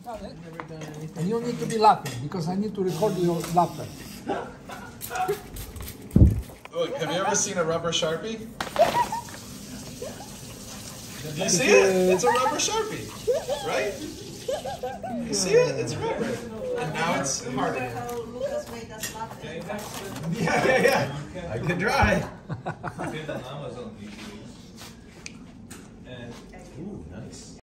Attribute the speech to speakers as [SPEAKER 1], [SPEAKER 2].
[SPEAKER 1] Got it.
[SPEAKER 2] Never done anything.
[SPEAKER 1] And you need to be laughing because I need to record your laughter.
[SPEAKER 3] Look, have you ever seen a rubber Sharpie? You see it? It's a rubber Sharpie, right? You see it? It's rubber. And now it's harder.
[SPEAKER 4] Lucas made us laugh.
[SPEAKER 3] Yeah. I can try.
[SPEAKER 2] It's on Amazon usually. And ooh.